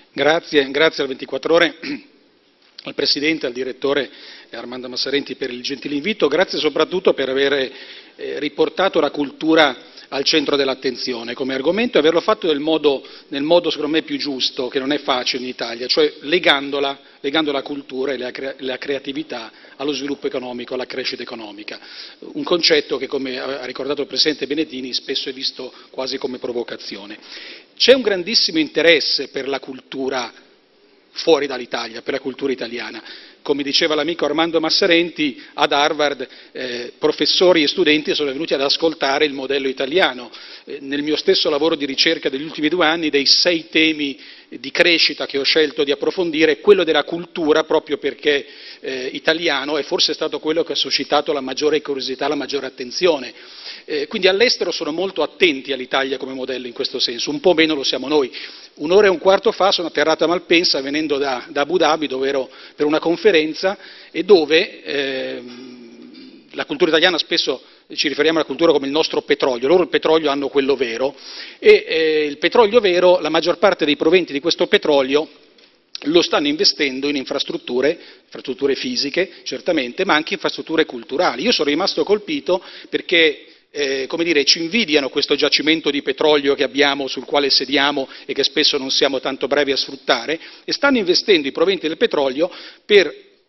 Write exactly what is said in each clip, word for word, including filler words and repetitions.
Grazie, grazie al ventiquattro ore, al Presidente, al Direttore Armando Massarenti per il gentile invito, grazie soprattutto per aver eh, riportato la cultura al centro dell'attenzione come argomento e averlo fatto nel modo, nel modo secondo me più giusto, che non è facile in Italia, cioè legandola, legando la cultura e la, crea la creatività allo sviluppo economico, alla crescita economica. Un concetto che, come ha ricordato il Presidente Benettini, spesso è visto quasi come provocazione. C'è un grandissimo interesse per la cultura fuori dall'Italia, per la cultura italiana. Come diceva l'amico Armando Massarenti, ad Harvard eh, professori e studenti sono venuti ad ascoltare il modello italiano. Eh, nel mio stesso lavoro di ricerca degli ultimi due anni, dei sei temi di crescita che ho scelto di approfondire, quello della cultura, proprio perché eh, italiano, è forse stato quello che ha suscitato la maggiore curiosità, la maggiore attenzione. Eh, quindi all'estero sono molto attenti all'Italia come modello in questo senso, un po' meno lo siamo noi. Un'ora e un quarto fa sono atterrato a Malpensa venendo da, da Abu Dhabi, dove ero per una conferenza e dove eh, la cultura italiana spesso ci riferiamo alla cultura come il nostro petrolio, loro il petrolio hanno quello vero e eh, il petrolio vero, la maggior parte dei proventi di questo petrolio lo stanno investendo in infrastrutture, infrastrutture fisiche certamente, ma anche infrastrutture culturali. Io sono rimasto colpito perché Eh, come dire, ci invidiano questo giacimento di petrolio che abbiamo, sul quale sediamo e che spesso non siamo tanto bravi a sfruttare, e stanno investendo i proventi del petrolio per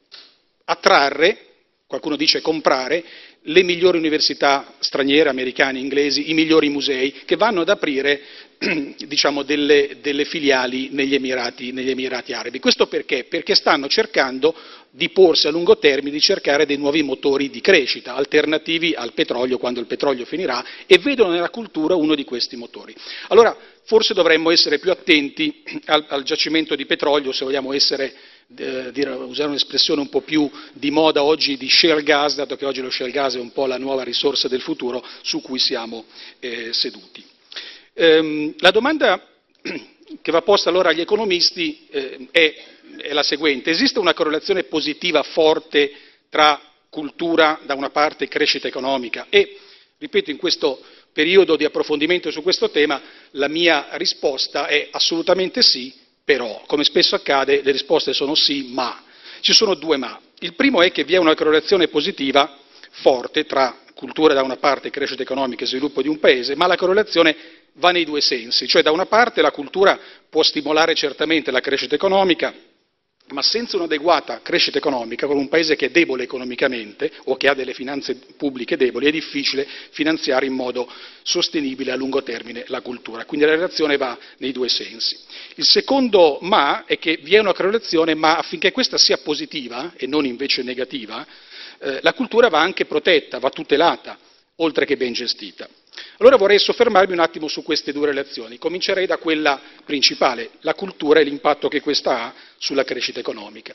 attrarre, qualcuno dice comprare, le migliori università straniere, americane, inglesi, i migliori musei, che vanno ad aprire diciamo, delle, delle filiali negli Emirati, negli Emirati Arabi. Questo perché? Perché stanno cercando di porsi a lungo termine, di cercare dei nuovi motori di crescita, alternativi al petrolio quando il petrolio finirà, e vedono nella cultura uno di questi motori. Allora, forse dovremmo essere più attenti al, al giacimento di petrolio, se vogliamo essere, eh, dire, usare un'espressione un po' più di moda oggi, di shale gas, dato che oggi lo shale gas è un po' la nuova risorsa del futuro su cui siamo eh, seduti. Ehm, la domanda che va posta allora agli economisti eh, è è la seguente: esiste una correlazione positiva forte tra cultura da una parte e crescita economica? E, ripeto, in questo periodo di approfondimento su questo tema la mia risposta è assolutamente sì, però, come spesso accade, le risposte sono sì, ma. Ci sono due ma. Il primo è che vi è una correlazione positiva forte tra cultura da una parte e crescita economica e sviluppo di un paese, ma la correlazione va nei due sensi, cioè da una parte la cultura può stimolare certamente la crescita economica, ma senza un'adeguata crescita economica, con un paese che è debole economicamente o che ha delle finanze pubbliche deboli, è difficile finanziare in modo sostenibile a lungo termine la cultura. Quindi la relazione va nei due sensi. Il secondo ma è che vi è una correlazione, ma affinché questa sia positiva e non invece negativa, eh, la cultura va anche protetta, va tutelata, oltre che ben gestita. Allora vorrei soffermarmi un attimo su queste due relazioni. Comincerei da quella principale, la cultura e l'impatto che questa ha sulla crescita economica.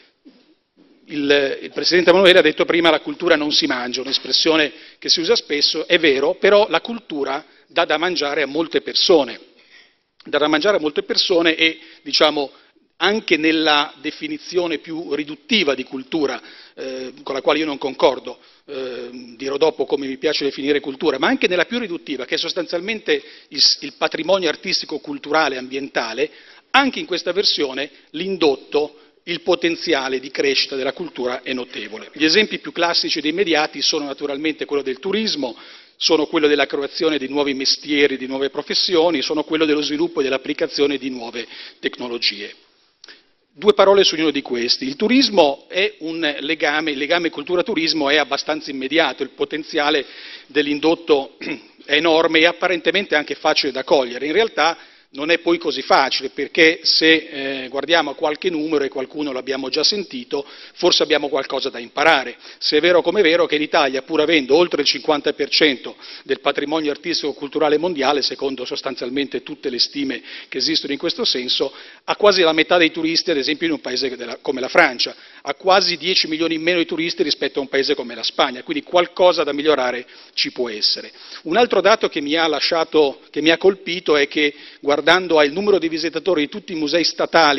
Il, il Presidente Emanuele ha detto prima la cultura non si mangia, un'espressione che si usa spesso, è vero, però la cultura dà da mangiare a molte persone, dà da mangiare a molte persone e, diciamo, anche nella definizione più riduttiva di cultura, eh, con la quale io non concordo, eh, dirò dopo come mi piace definire cultura, ma anche nella più riduttiva, che è sostanzialmente il, il patrimonio artistico, culturale, ambientale, anche in questa versione l'indotto, il potenziale di crescita della cultura è notevole. Gli esempi più classici ed immediati sono naturalmente quello del turismo, sono quello della creazione di nuovi mestieri, di nuove professioni, sono quello dello sviluppo e dell'applicazione di nuove tecnologie. Due parole su ognuno di questi. Il turismo è un legame, il legame cultura-turismo è abbastanza immediato, il potenziale dell'indotto è enorme e apparentemente anche facile da cogliere. In realtà non è poi così facile, perché se eh, guardiamo a qualche numero, e qualcuno l'abbiamo già sentito, forse abbiamo qualcosa da imparare. Se è vero come è vero che l'Italia, pur avendo oltre il cinquanta per cento del patrimonio artistico-culturale mondiale, secondo sostanzialmente tutte le stime che esistono in questo senso, ha quasi la metà dei turisti, ad esempio in un paese della, come la Francia, ha quasi dieci milioni in meno di turisti rispetto a un paese come la Spagna, quindi qualcosa da migliorare ci può essere. Un altro dato che mi ha lasciato, che mi ha colpito è che, guardando al numero di visitatori di tutti i musei statali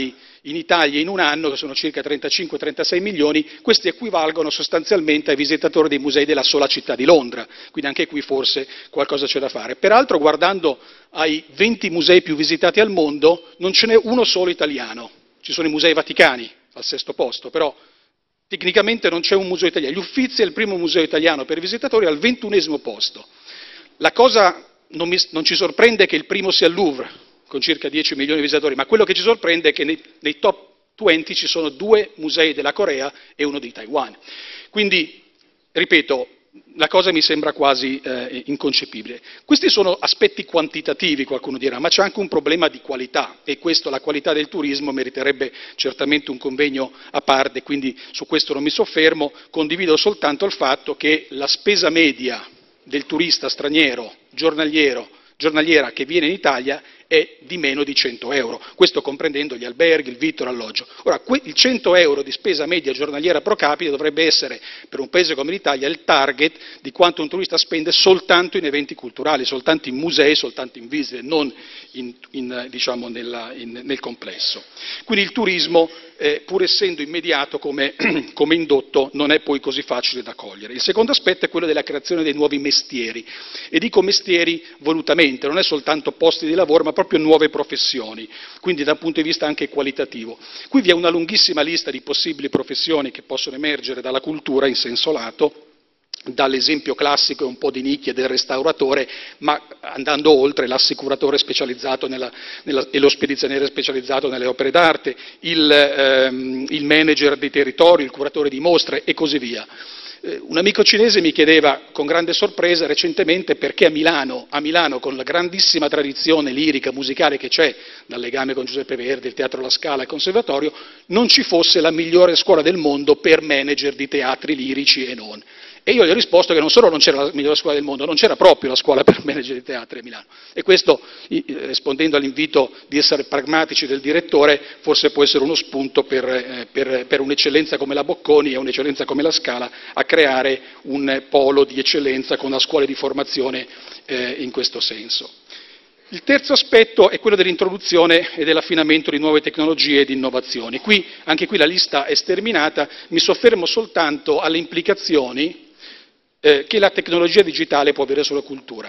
in Italia in un anno, che sono circa trentacinque trentasei milioni, questi equivalgono sostanzialmente ai visitatori dei musei della sola città di Londra, quindi anche qui forse qualcosa c'è da fare. Peraltro, guardando ai venti musei più visitati al mondo, non ce n'è uno solo italiano, ci sono i musei vaticani al sesto posto, però tecnicamente non c'è un museo italiano. Gli Uffizi è il primo museo italiano per visitatori al ventunesimo posto. La cosa non, mi, non ci sorprende che il primo sia il Louvre, con circa dieci milioni di visitatori, ma quello che ci sorprende è che nei, nei top venti ci sono due musei della Corea e uno di Taiwan. Quindi, ripeto, la cosa mi sembra quasi eh, inconcepibile. Questi sono aspetti quantitativi, qualcuno dirà, ma c'è anche un problema di qualità, e questo, la qualità del turismo, meriterebbe certamente un convegno a parte, quindi su questo non mi soffermo, condivido soltanto il fatto che la spesa media del turista straniero giornaliero, giornaliera che viene in Italia è di meno di cento euro, questo comprendendo gli alberghi, il vitto, l'alloggio. Ora, il cento euro di spesa media giornaliera pro capite dovrebbe essere, per un paese come l'Italia, il target di quanto un turista spende soltanto in eventi culturali, soltanto in musei, soltanto in visite, non in, in, diciamo nella, in, nel complesso. Quindi il turismo, eh, pur essendo immediato come, come indotto, non è poi così facile da cogliere. Il secondo aspetto è quello della creazione dei nuovi mestieri, e dico mestieri volutamente, non è soltanto posti di lavoro, ma proprio nuove professioni, quindi dal punto di vista anche qualitativo. Qui vi è una lunghissima lista di possibili professioni che possono emergere dalla cultura in senso lato, dall'esempio classico e un po' di nicchia del restauratore, ma andando oltre l'assicuratore specializzato nella, nella, e lo spedizioniere specializzato nelle opere d'arte, il, ehm, il manager dei territori, il curatore di mostre e così via. Un amico cinese mi chiedeva con grande sorpresa recentemente perché a Milano, a Milano con la grandissima tradizione lirica, musicale che c'è, dal legame con Giuseppe Verdi, il Teatro La Scala e il Conservatorio, non ci fosse la migliore scuola del mondo per manager di teatri lirici e non. E io gli ho risposto che non solo non c'era la migliore scuola del mondo, non c'era proprio la scuola per manager di teatri a Milano. E questo, rispondendo all'invito di essere pragmatici del direttore, forse può essere uno spunto per, eh, per, per un'eccellenza come la Bocconi e un'eccellenza come la Scala a creare un polo di eccellenza con una scuola di formazione eh, in questo senso. Il terzo aspetto è quello dell'introduzione e dell'affinamento di nuove tecnologie e di innovazioni. Qui, anche qui la lista è sterminata, mi soffermo soltanto alle implicazioni eh, che la tecnologia digitale può avere sulla cultura.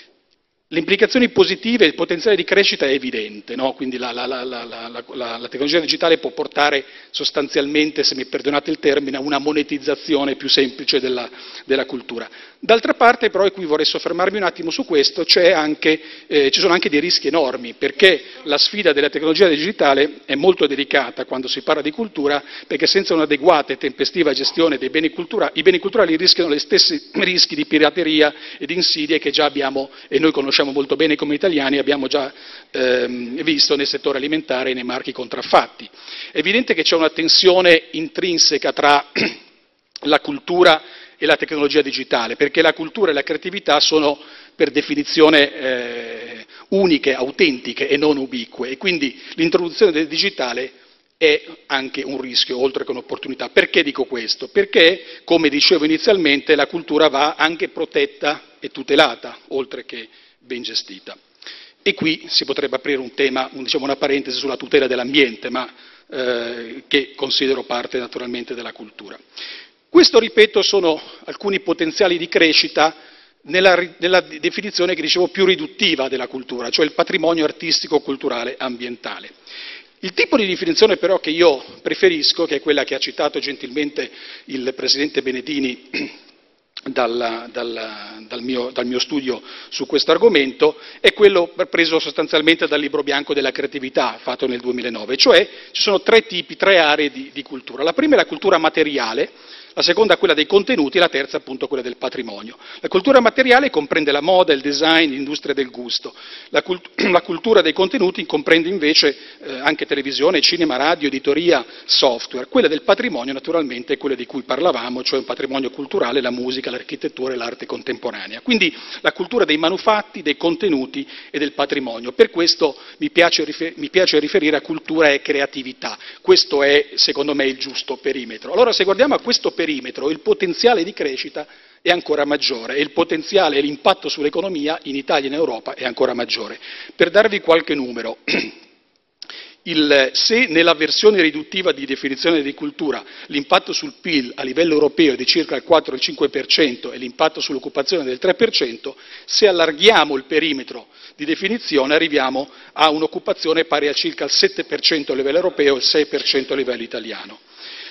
Le implicazioni positive, il potenziale di crescita è evidente, no? Quindi la, la, la, la, la tecnologia digitale può portare sostanzialmente, se mi perdonate il termine, a una monetizzazione più semplice della, della cultura. D'altra parte però, e qui vorrei soffermarmi un attimo su questo, c'è anche, eh, ci sono anche dei rischi enormi, perché la sfida della tecnologia digitale è molto delicata quando si parla di cultura, perché senza un'adeguata e tempestiva gestione dei beni culturali, i beni culturali rischiano gli stessi rischi di pirateria e di insidie che già abbiamo, e noi conosciamo molto bene come italiani, abbiamo già ehm, visto nel settore alimentare e nei marchi contraffatti. È evidente che c'è una tensione intrinseca tra la cultura e la tecnologia digitale, perché la cultura e la creatività sono per definizione eh, uniche, autentiche e non ubique, e quindi l'introduzione del digitale è anche un rischio, oltre che un'opportunità. Perché dico questo? Perché, come dicevo inizialmente, la cultura va anche protetta e tutelata, oltre che ben gestita. E qui si potrebbe aprire un tema, un, diciamo una parentesi sulla tutela dell'ambiente, ma eh, che considero parte naturalmente della cultura. Questo, ripeto, sono alcuni potenziali di crescita nella, nella definizione che dicevo più riduttiva della cultura, cioè il patrimonio artistico, culturale, ambientale. Il tipo di definizione però che io preferisco, che è quella che ha citato gentilmente il Presidente Benedini dal, dal, dal, mio, dal mio studio su questo argomento, è quello preso sostanzialmente dal Libro Bianco della creatività, fatto nel duemilanove, cioè ci sono tre tipi, tre aree di, di cultura. La prima è la cultura materiale, la seconda quella dei contenuti e la terza appunto quella del patrimonio. La cultura materiale comprende la moda, il design, l'industria del gusto. La, cult- la cultura dei contenuti comprende invece eh, anche televisione, cinema, radio, editoria, software. Quella del patrimonio naturalmente è quella di cui parlavamo, cioè un patrimonio culturale, la musica, l'architettura e l'arte contemporanea. Quindi la cultura dei manufatti, dei contenuti e del patrimonio. Per questo mi piace, rifer- mi piace riferire a cultura e creatività. Questo è secondo me il giusto perimetro. Allora, se guardiamo a questo perimetro, il potenziale di crescita è ancora maggiore e il potenziale e l'impatto sull'economia in Italia e in Europa è ancora maggiore. Per darvi qualche numero, il, se nella versione riduttiva di definizione di cultura l'impatto sul P I L a livello europeo è di circa il quattro il cinque per cento e l'impatto sull'occupazione del tre per cento, se allarghiamo il perimetro di definizione arriviamo a un'occupazione pari a circa il sette per cento a livello europeo e il sei per cento a livello italiano.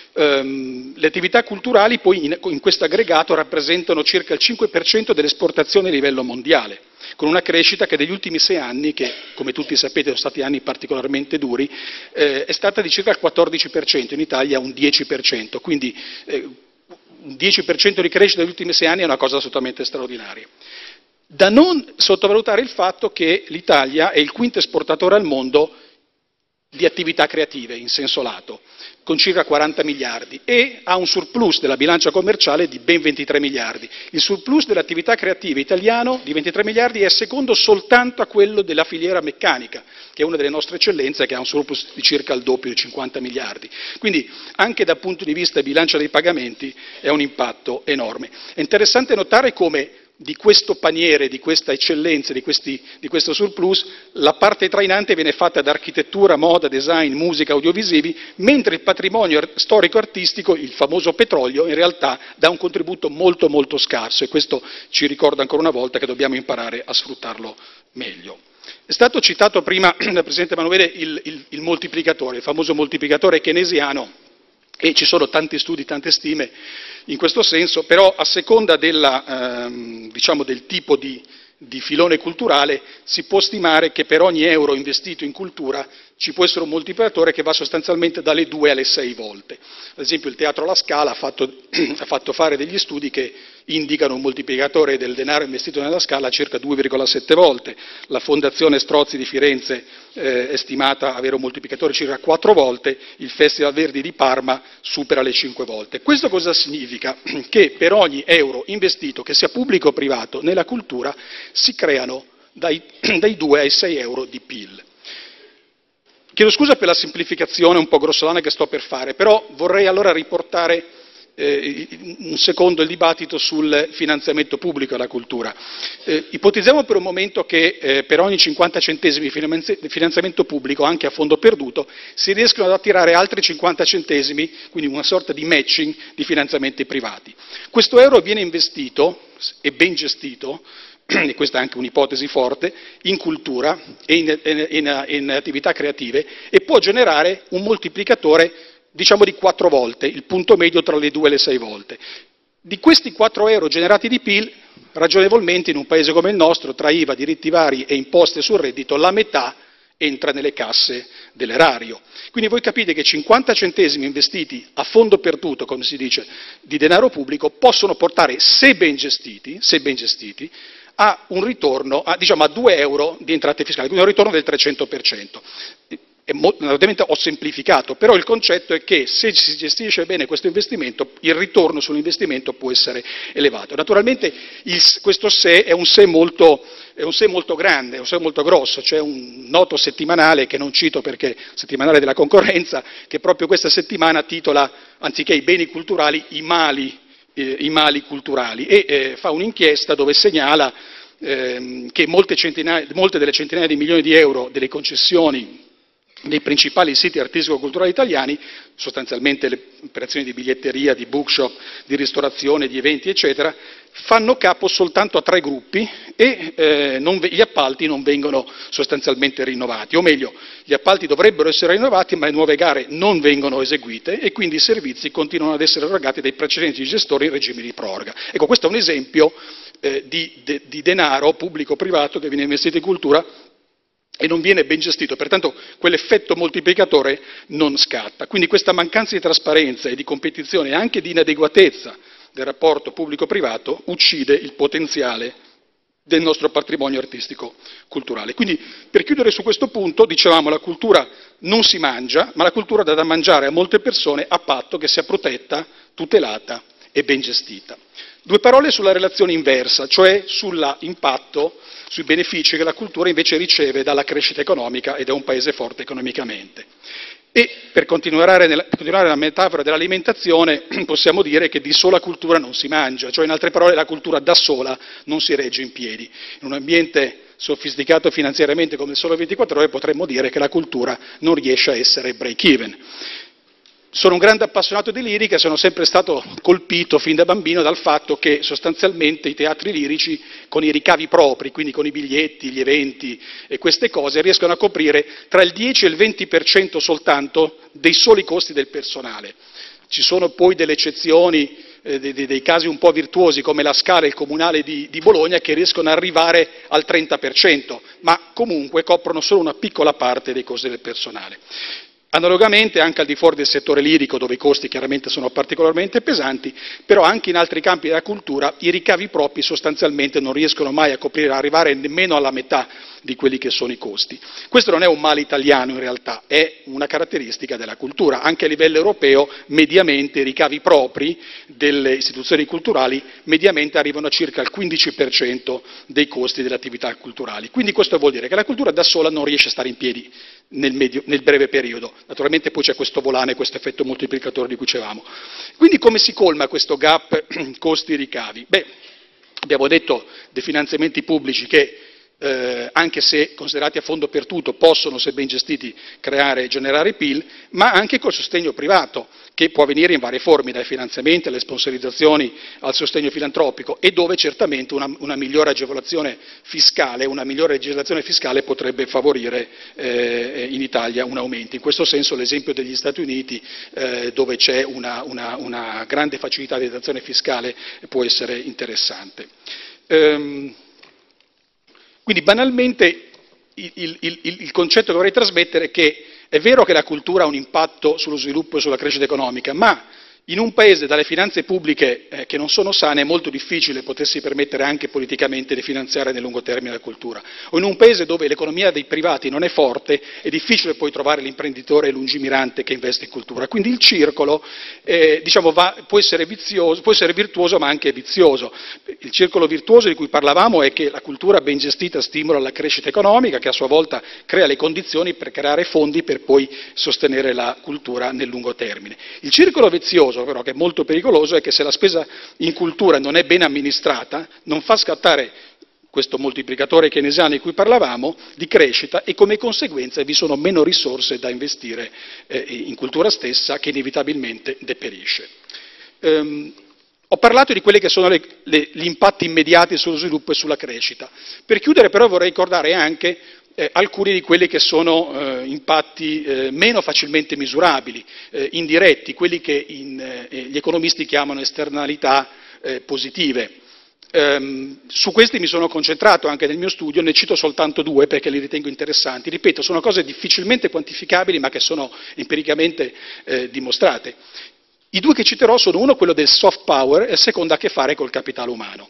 Um, le attività culturali poi in, in questo aggregato rappresentano circa il cinque per cento delle esportazioni a livello mondiale, con una crescita che negli ultimi sei anni, che come tutti sapete sono stati anni particolarmente duri, eh, è stata di circa il quattordici per cento, in Italia un dieci per cento, quindi eh, un dieci per cento di crescita negli ultimi sei anni è una cosa assolutamente straordinaria. Da non sottovalutare il fatto che l'Italia è il quinto esportatore al mondo di attività creative in senso lato, con circa quaranta miliardi, e ha un surplus della bilancia commerciale di ben ventitré miliardi. Il surplus delle attività creative italiano di ventitré miliardi è secondo soltanto a quello della filiera meccanica, che è una delle nostre eccellenze, che ha un surplus di circa il doppio, di cinquanta miliardi. Quindi anche dal punto di vista bilancia dei pagamenti è un impatto enorme. È interessante notare come di questo paniere, di questa eccellenza, di, questi, di questo surplus, la parte trainante viene fatta da architettura, moda, design, musica, audiovisivi, mentre il patrimonio storico-artistico, il famoso petrolio, in realtà dà un contributo molto molto scarso, e questo ci ricorda ancora una volta che dobbiamo imparare a sfruttarlo meglio. È stato citato prima dal Presidente Emanuele il, il, il moltiplicatore, il famoso moltiplicatore keynesiano, e ci sono tanti studi, tante stime in questo senso, però a seconda della, ehm, diciamo del tipo di, di filone culturale si può stimare che per ogni euro investito in cultura ci può essere un moltiplicatore che va sostanzialmente dalle due alle sei volte. Ad esempio il Teatro La Scala ha fatto, ha fatto fare degli studi che indicano un moltiplicatore del denaro investito nella Scala a circa due virgola sette volte, la Fondazione Strozzi di Firenze eh, è stimata avere un moltiplicatore circa quattro volte, il Festival Verdi di Parma supera le cinque volte. Questo cosa significa? Che per ogni euro investito, che sia pubblico o privato, nella cultura si creano dai, dai due ai sei euro di P I L. Chiedo scusa per la semplificazione un po' grossolana che sto per fare, però vorrei allora riportare eh, un secondo il dibattito sul finanziamento pubblico alla cultura. Eh, ipotizziamo per un momento che eh, per ogni cinquanta centesimi di finanziamento pubblico, anche a fondo perduto, si riescono ad attirare altri cinquanta centesimi, quindi una sorta di matching di finanziamenti privati. Questo euro viene investito e ben gestito, e questa è anche un'ipotesi forte, in cultura e in, in, in attività creative, e può generare un moltiplicatore diciamo di quattro volte, il punto medio tra le due e le sei volte. Di questi quattro euro generati di P I L, ragionevolmente in un paese come il nostro, tra I V A, diritti vari e imposte sul reddito, la metà entra nelle casse dell'erario. Quindi voi capite che cinquanta centesimi investiti a fondo perduto, come si dice, di denaro pubblico possono portare, se ben gestiti, se ben gestiti a un ritorno, a, diciamo a due euro di entrate fiscali, quindi un ritorno del trecento per cento. E naturalmente ho semplificato, però il concetto è che se si gestisce bene questo investimento, il ritorno sull'investimento può essere elevato. Naturalmente il, questo se è un se molto, è un se molto grande, è un se molto grosso. C'è un noto settimanale, che non cito perché settimanale della concorrenza, che proprio questa settimana titola, anziché i beni culturali, i mali, eh, i mali culturali, e eh, fa un'inchiesta dove segnala eh, che molte, molte delle centinaia di milioni di euro delle concessioni nei principali siti artistico-culturali italiani, sostanzialmente le operazioni di biglietteria, di bookshop, di ristorazione, di eventi, eccetera, fanno capo soltanto a tre gruppi e eh, non, gli appalti non vengono sostanzialmente rinnovati, o meglio, gli appalti dovrebbero essere rinnovati, ma le nuove gare non vengono eseguite e quindi i servizi continuano ad essere erogati dai precedenti gestori in regime di proroga. Ecco, questo è un esempio eh, di, de, di denaro pubblico-privato che viene investito in cultura e non viene ben gestito, pertanto quell'effetto moltiplicatore non scatta. Quindi questa mancanza di trasparenza e di competizione e anche di inadeguatezza del rapporto pubblico-privato uccide il potenziale del nostro patrimonio artistico-culturale. Quindi per chiudere su questo punto, dicevamo, la cultura non si mangia, ma la cultura dà da mangiare a molte persone a patto che sia protetta, tutelata e ben gestita. Due parole sulla relazione inversa, cioè sull'impatto, sui benefici che la cultura invece riceve dalla crescita economica ed è un paese forte economicamente. E per continuare nella, continuare la metafora dell'alimentazione, possiamo dire che di sola cultura non si mangia, cioè in altre parole la cultura da sola non si regge in piedi. In un ambiente sofisticato finanziariamente come il Sole ventiquattro Ore, potremmo dire che la cultura non riesce a essere break even. Sono un grande appassionato di lirica e sono sempre stato colpito fin da bambino dal fatto che sostanzialmente i teatri lirici, con i ricavi propri, quindi con i biglietti, gli eventi e queste cose, riescono a coprire tra il dieci e il venti per cento soltanto dei soli costi del personale. Ci sono poi delle eccezioni, eh, dei, dei casi un po' virtuosi come la Scala e il Comunale di, di Bologna, che riescono ad arrivare al trenta per cento, ma comunque coprono solo una piccola parte dei costi del personale. Analogamente anche al di fuori del settore lirico, dove i costi chiaramente sono particolarmente pesanti, però anche in altri campi della cultura i ricavi propri sostanzialmente non riescono mai a coprire, a arrivare nemmeno alla metà di quelli che sono i costi. Questo non è un male italiano in realtà, è una caratteristica della cultura. Anche a livello europeo mediamente i ricavi propri delle istituzioni culturali mediamente arrivano a circa il quindici per cento dei costi delle attività culturali. Quindi questo vuol dire che la cultura da sola non riesce a stare in piedi nel, medio, nel breve periodo. Naturalmente poi c'è questo volane, questo effetto moltiplicatore di cui dicevamo. Quindi come si colma questo gap costi-ricavi? Beh, abbiamo detto dei finanziamenti pubblici che Eh, anche se considerati a fondo perduto possono, se ben gestiti, creare e generare P I L, ma anche col sostegno privato, che può avvenire in varie forme, dai finanziamenti alle sponsorizzazioni al sostegno filantropico, e dove certamente una, una migliore agevolazione fiscale, una migliore legislazione fiscale potrebbe favorire eh, in Italia un aumento. In questo senso l'esempio degli Stati Uniti, eh, dove c'è una, una, una grande facilità di detrazione fiscale, può essere interessante. Ehm, Quindi banalmente il, il, il, il concetto che vorrei trasmettere è che è vero che la cultura ha un impatto sullo sviluppo e sulla crescita economica, ma in un paese dalle finanze pubbliche eh, che non sono sane è molto difficile potersi permettere anche politicamente di finanziare nel lungo termine la cultura. O in un paese dove l'economia dei privati non è forte è difficile poi trovare l'imprenditore lungimirante che investe in cultura. Quindi il circolo eh, diciamo, va, può, essere vizioso, può essere virtuoso ma anche vizioso. Il circolo virtuoso di cui parlavamo è che la cultura ben gestita stimola la crescita economica, che a sua volta crea le condizioni per creare fondi per poi sostenere la cultura nel lungo termine. Il circolo vizioso però, che è molto pericoloso, è che se la spesa in cultura non è ben amministrata non fa scattare questo moltiplicatore keynesiano di cui parlavamo di crescita, e come conseguenza vi sono meno risorse da investire eh, in cultura stessa, che inevitabilmente deperisce. Um, Ho parlato di quelli che sono le, le, gli impatti immediati sullo sviluppo e sulla crescita. Per chiudere però vorrei ricordare anche Eh, alcuni di quelli che sono eh, impatti eh, meno facilmente misurabili, eh, indiretti, quelli che in, eh, gli economisti chiamano esternalità eh, positive. Ehm, su questi mi sono concentrato anche nel mio studio, ne cito soltanto due perché li ritengo interessanti. Ripeto, sono cose difficilmente quantificabili ma che sono empiricamente eh, dimostrate. I due che citerò sono uno quello del soft power e il secondo ha a che fare col capitale umano.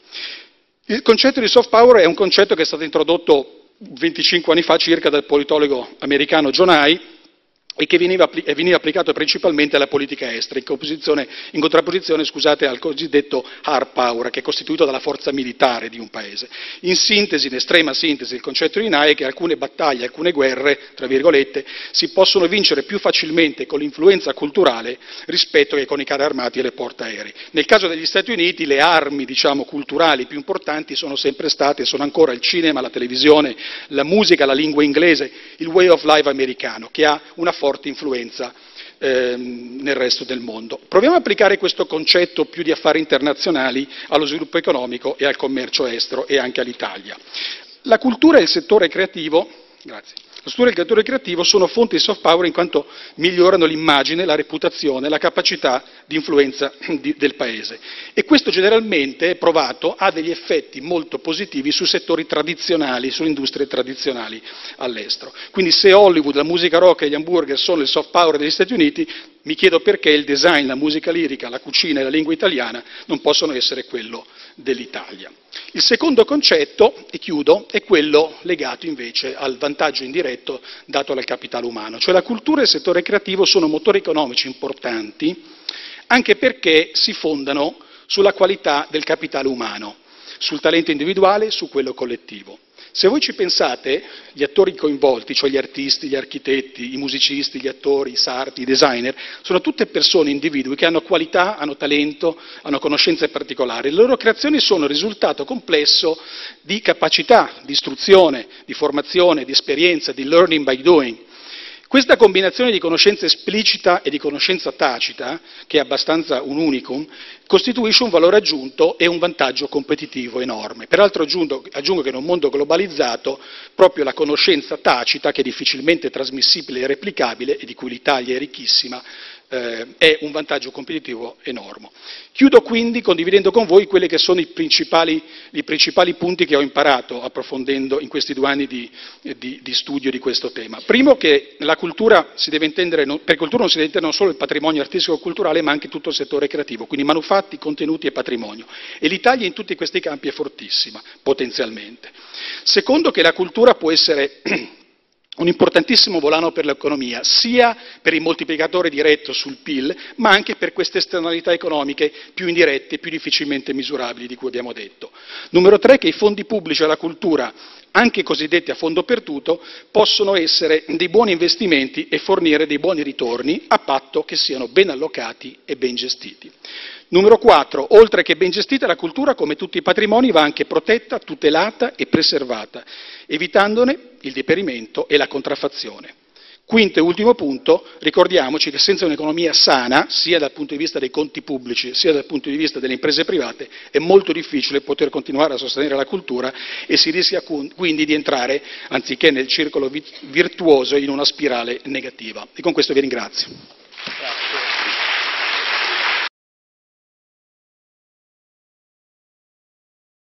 Il concetto di soft power è un concetto che è stato introdotto venticinque anni fa circa dal politologo americano John Hay, e che veniva, e veniva applicato principalmente alla politica estera, in, in contrapposizione scusate, al cosiddetto hard power, che è costituito dalla forza militare di un paese. In sintesi, in estrema sintesi, il concetto di Hay è che alcune battaglie, alcune guerre, tra virgolette, si possono vincere più facilmente con l'influenza culturale rispetto che con i carri armati e le portaerei. Nel caso degli Stati Uniti le armi, diciamo, culturali più importanti sono sempre state e sono ancora il cinema, la televisione, la musica, la lingua inglese, il way of life americano, che ha una forza forte influenza eh, nel resto del mondo. Proviamo ad applicare questo concetto più di affari internazionali allo sviluppo economico e al commercio estero e anche all'Italia. La cultura e il settore creativo, grazie, la cultura e il settore creativo sono fonti di soft power in quanto migliorano l'immagine, la reputazione, la capacità di influenza di, del paese, e questo generalmente è provato ha degli effetti molto positivi su settori tradizionali, su industrie tradizionali all'estero. Quindi se Hollywood, la musica rock e gli hamburger sono il soft power degli Stati Uniti, mi chiedo perché il design, la musica lirica, la cucina e la lingua italiana non possono essere quello dell'Italia. Il secondo concetto, e chiudo, è quello legato invece al vantaggio indiretto dato dal capitale umano, cioè la cultura e il settore creativo sono motori economici importanti anche perché si fondano sulla qualità del capitale umano. sul talento individuale e su quello collettivo. Se voi ci pensate, gli attori coinvolti, cioè gli artisti, gli architetti, i musicisti, gli attori, i sarti, i designer, sono tutte persone, individui che hanno qualità, hanno talento, hanno conoscenze particolari. Le loro creazioni sono il risultato complesso di capacità, di istruzione, di formazione, di esperienza, di learning by doing. Questa combinazione di conoscenza esplicita e di conoscenza tacita, che è abbastanza un unicum, costituisce un valore aggiunto e un vantaggio competitivo enorme. Peraltro aggiungo, aggiungo che in un mondo globalizzato proprio la conoscenza tacita, che è difficilmente trasmissibile e replicabile e di cui l'Italia è ricchissima, eh, è un vantaggio competitivo enorme. Chiudo quindi condividendo con voi quelli che sono i principali, i principali punti che ho imparato approfondendo in questi due anni di, di, di studio di questo tema. Primo, che la cultura si deve intendere, per cultura non si deve intendere non solo il patrimonio artistico-culturale, ma anche tutto il settore creativo, quindi manufatti, contenuti e patrimonio. E l'Italia in tutti questi campi è fortissima, potenzialmente. Secondo, che la cultura può essere un importantissimo volano per l'economia, sia per il moltiplicatore diretto sul P I L, ma anche per queste esternalità economiche più indirette e più difficilmente misurabili di cui abbiamo detto. Numero tre, che i fondi pubblici alla cultura, anche cosiddetti a fondo perduto, possono essere dei buoni investimenti e fornire dei buoni ritorni, a patto che siano ben allocati e ben gestiti. Numero quattro, oltre che ben gestita, la cultura, come tutti i patrimoni, va anche protetta, tutelata e preservata, evitandone il deperimento e la contraffazione. Quinto e ultimo punto, ricordiamoci che senza un'economia sana, sia dal punto di vista dei conti pubblici, sia dal punto di vista delle imprese private, è molto difficile poter continuare a sostenere la cultura e si rischia quindi di entrare, anziché nel circolo virtuoso, in una spirale negativa. E con questo vi ringrazio.